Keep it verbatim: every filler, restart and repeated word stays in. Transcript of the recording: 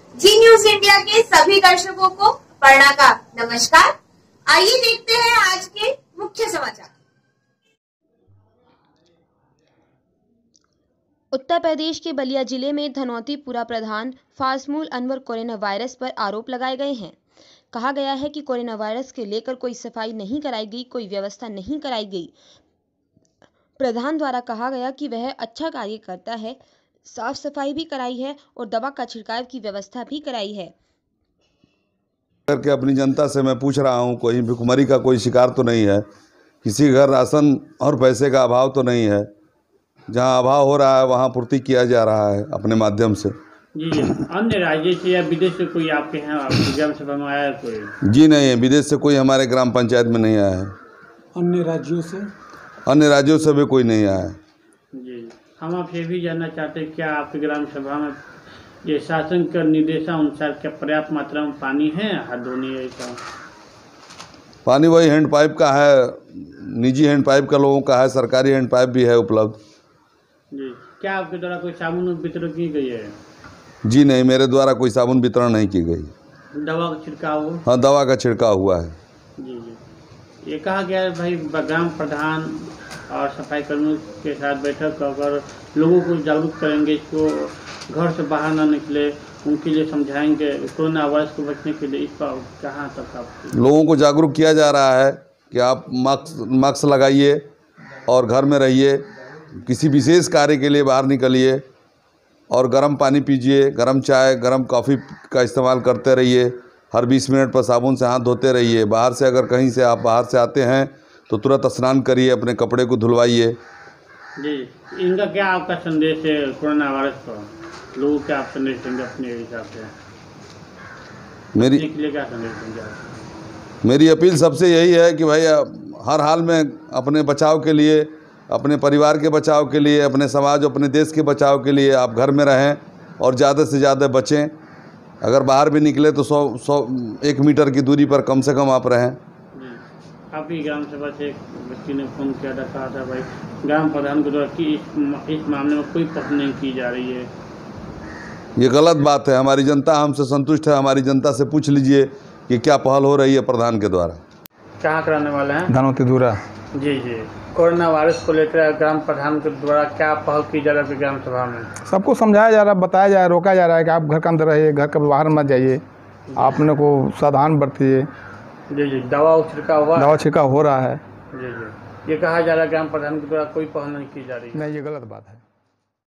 जी news India के सभी दर्शकों को पढ़ना का नमस्कार। आइए देखते हैं आज के मुख्य समाचार। उत्तर प्रदेश के बलिया जिले में धनौतीपुरा प्रधान फाजमुल अनवर कोरोना वायरस पर आरोप लगाए गए हैं। कहा गया है कि कोरोना वायरस के लेकर कोई सफाई नहीं कराई गई, कोई व्यवस्था नहीं कराई गई। प्रधान द्वारा कहा गया कि वह अच्छा कार्य करता है, साफ सफाई भी कराई है और दवा का छिड़काव की व्यवस्था भी कराई है। करके अपनी जनता से मैं पूछ रहा हूं, कोई भुखमरी का कोई शिकार तो नहीं है, किसी घर राशन और पैसे का अभाव तो नहीं है। जहां अभाव हो रहा है वहां पूर्ति किया जा रहा है अपने माध्यम से। जी जी अन्य राज्य से या विदेश से कोई आपके यहाँ आपकी ग्राम सभा में आया है कोई? जी नहीं, विदेश से कोई हमारे ग्राम पंचायत में नहीं आया है। अन्य राज्यों से अन्य राज्यों से भी कोई नहीं आया है। जी हम आपसे भी जानना चाहते हैं, क्या आपकी ग्राम सभा में ये शासन के निर्देशानुसार क्या पर्याप्त मात्रा में पानी है हाथ धोने ऐसा? पानी वही हैंड पाइप का है, निजी हैंड पाइप का लोगों का है, सरकारी हैंड पाइप भी है उपलब्ध। जी क्या आपके द्वारा कोई साबुन वितरण की गई है? जी नहीं, मेरे द्वारा कोई साबुन वितरण नहीं की गई। दवा का छिड़काव? हाँ, दवा का छिड़काव हुआ है। जी जी ये कहा गया है भाई ग्राम प्रधान और सफाई कर्मियों के साथ बैठक कर लोगों को जागरूक करेंगे, इसको घर से बाहर ना निकले, उनके लिए समझाएंगे कोरोना वायरस को बचने के लिए। इस पर कहाँ तक आप लोगों को जागरूक किया जा रहा है कि आप मास्क मास्क लगाइए और घर में रहिए, किसी विशेष कार्य के लिए बाहर निकलिए और गर्म पानी पीजिए, गर्म चाय, गर्म कॉफ़ी का इस्तेमाल करते रहिए। हर बीस मिनट पर साबुन से हाथ धोते रहिए। बाहर से अगर कहीं से आप बाहर से आते हैं तो तुरंत स्नान करिए, अपने कपड़े को धुलवाइए। जी इनका क्या आपका संदेश है कोरोना वायरस पर? लोगों के आप संदेश देंगे अपने हिसाब से? मेरी के लिए क्या संदेश देंगे आप? मेरी अपील सबसे यही है कि भाई हर हाल में अपने बचाव के लिए, अपने परिवार के बचाव के लिए, अपने समाज, अपने देश के बचाव के लिए आप घर में रहें और ज़्यादा से ज़्यादा बचें। अगर बाहर भी निकले तो सौ सौ एक मीटर की दूरी पर कम से कम आप रहें। आप ही ग्राम सभा से एक व्यक्ति ने फोन किया था, कहा था भाई ग्राम प्रधान के द्वारा कि इस, इस मामले में कोई पहल नहीं की जा रही है। ये गलत बात है। हमारी जनता हमसे संतुष्ट है। हमारी जनता से पूछ लीजिए कि क्या पहल हो रही है प्रधान के द्वारा। कहाँ कराने वाले हैं? धनौतीपुरा। जी जी कोरोना वायरस को लेकर ग्राम प्रधान के द्वारा क्या पहल की जा रही है ग्राम सभा में? सबको समझाया जा रहा है, बताया जा रहा है, रोका जा रहा है कि आप घर के अंदर रहिए, घर के बाहर मत जाइए, आपने को सावधान बरतिए। जी जी दवा छिड़काव हुआ? दवा छिड़काव हो रहा है। जी जी ये कहा जा रहा है ग्राम प्रधान के द्वारा कोई पहल नहीं की जा रही है। नहीं, ये गलत बात है।